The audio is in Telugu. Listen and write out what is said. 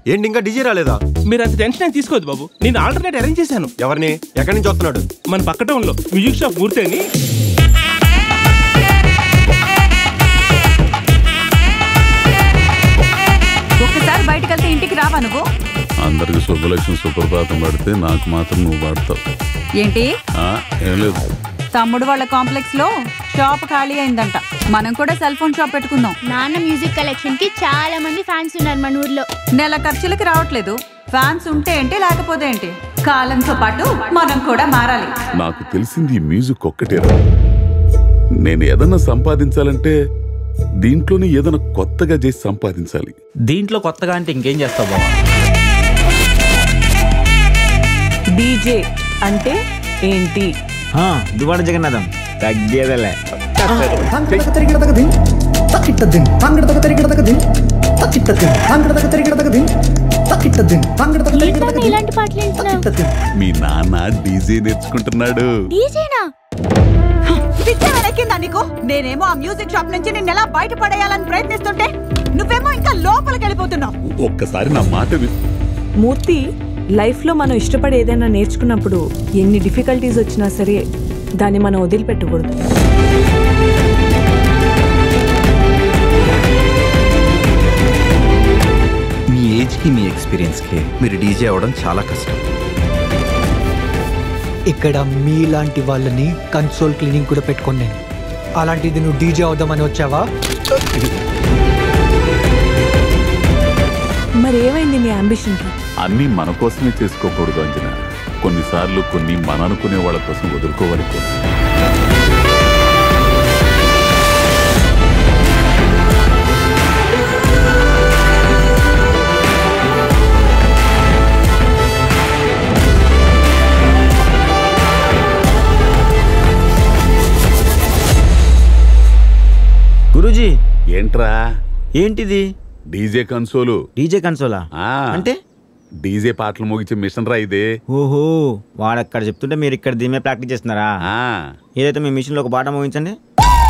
ఏంటి ఇంకా డీజే రాలేదా? మీరు అంత టెన్షన్ తీసుకోవద్దు బాబు, నేను ఆల్టర్నేట్ అరేంజ్ చేశాను. ఎవరిని? ఎక్కడి నుంచి వస్తున్నాడు? మన పక్క టౌన్లో మ్యూజిక్ షాప్ మూర్తి అని. ఒక్కసారి బయటకు వెళ్తే ఇంటికి రావా నువ్వు? అందరికి శుభలక్ష్మి సుప్రభాతం పడితే నాకు మాత్రం నువ్వు పాడతావు ఏంటి? ఏం లేదు, తమ్ముడు వాళ్ళ కాంప్లెక్స్ లో షాప్ ఖాళీ అయిందంట. మనం కూడా సెల్ ఫోన్ షాప్ పెట్టుకుందాం. నాన్న మ్యూజిక్ కలెక్షన్ కి చాలా మంది ఫ్యాన్స్ ఉన్నారు మన ఊర్లో. నెల ఖర్చులకి రావట్లేదు. ఫ్యాన్స్ ఉంటే ఏంటి, లేకపోతే ఏంటి, కాలంతో పాటు మనం కూడా మారాలి. నాకు తెలిసింది ఈ మ్యూజిక్ ఒక్కటే. నేను ఏదన్నా సంపాదించాలంటే దీంట్లోనే ఏదైనా కొత్తగా చేసి సంపాదించాలి. దీంట్లో కొత్తగా అంటే ఇంకేం చేస్తావు బావా? డీజే అంటే ఏంటి? దువాడ జగన్నాథం తగ్గేదలే. ఇలాంటి పాటలు వింటున్నావు? మీ నాన్న డీజే నేర్చుకుంటున్నాడు. డీజేనా? నీకు నేనేమో ఆ మ్యూజిక్ షాప్ నుంచి నిన్ను ఎలా బయట పడేయాలని ప్రయత్నిస్తుంటే నువ్వేమో ఇంకా లోపలికి వెళ్ళిపోతున్నావు. ఒక్కసారి నా మాట మూర్తి, లైఫ్లో మనం ఇష్టపడి ఏదైనా నేర్చుకున్నప్పుడు ఎన్ని డిఫికల్టీస్ వచ్చినా సరే దాన్ని మనం వదిలిపెట్టకూడదు. మీ ఏజ్కి మీ ఎక్స్పీరియన్స్కి మీరు డీజే అవ్వడం చాలా కష్టం. ఇక్కడ మీలాంటి వాళ్ళని కన్సోల్ క్లీనింగ్ కూడా పెట్టుకున్నాను. అలాంటిది నువ్వు డీజే అవుదామని వచ్చావా? మరి ఏమైంది నీ అంబిషన్కి? అన్నీ మన కోసమే చేసుకోకూడదు అంజనా. కొన్నిసార్లు కొన్ని మన అనుకునే వాళ్ళ కోసం వదులుకోవాలి. గురూజీ, ఏంట్రా? ఏంటిది? DJ console. డీజే కన్సోలా అంటే? డీజే పాటలు మోగించే మిషన్ రా ఇదే. ఓహో, వాడు అక్కడ చెప్తుంటే మీరు ఇక్కడ దీని మీద ప్రాక్టీస్ చేస్తున్నారా? ఏదైతే మీ మిషన్ లో ఒక పాట మోగించండి.